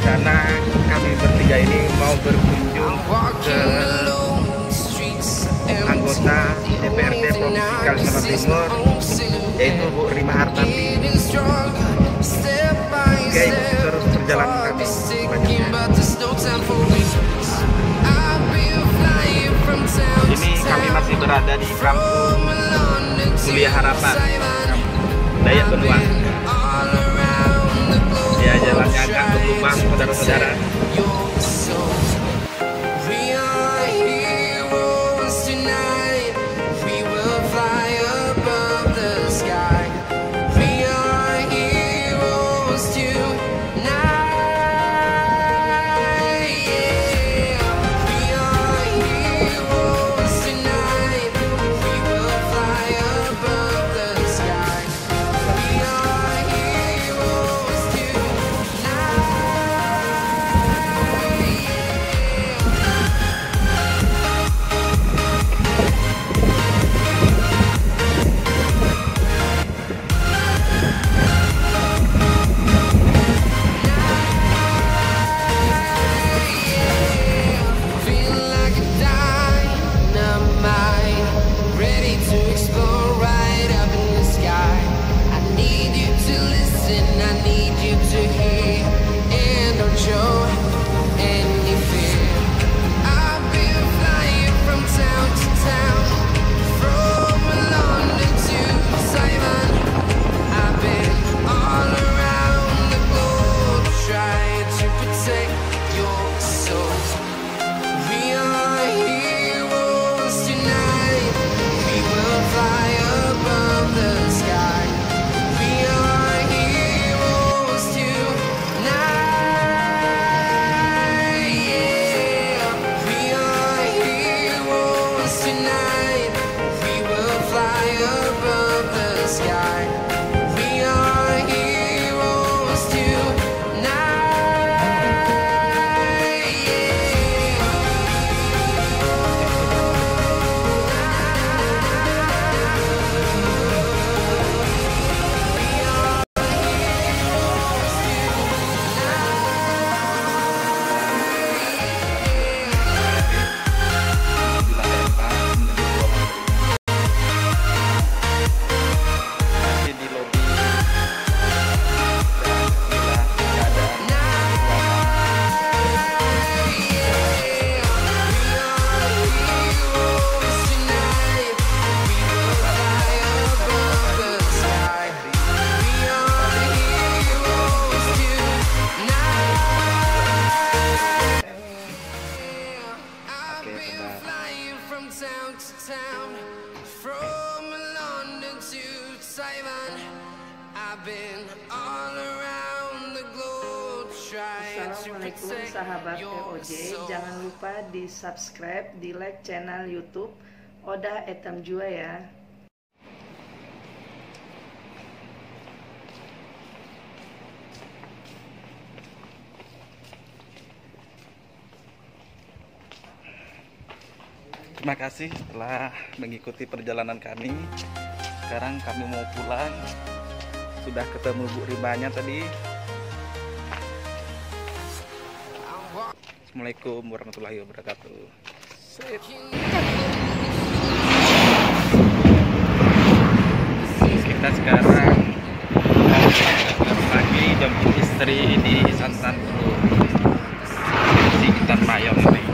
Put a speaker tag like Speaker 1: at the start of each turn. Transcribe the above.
Speaker 1: Karena kami bertiga ini mau berkunjung ke anggota DPRD Provinsi Kalimantan Timur, yaitu Bu Rima Hartanti. Oke, terus perjalanan kami selanjutnya. Ini kami masih berada di kampung Kuliah Harapan, Dayak Benua. Ya, jalannya agak berlubang, saudara-saudara.
Speaker 2: Assalamualaikum sahabat POJ, jangan lupa di subscribe, di like channel YouTube Odah Etam Jua ya.
Speaker 1: Terima kasih telah mengikuti perjalanan kami. Sekarang kami mau pulang. Sudah ketemu Bu Rimanya tadi. Assalamualaikum warahmatullahi wabarakatuh. Kita sekarang lagi jemput istri di Sansan Sekitar Mayong ini.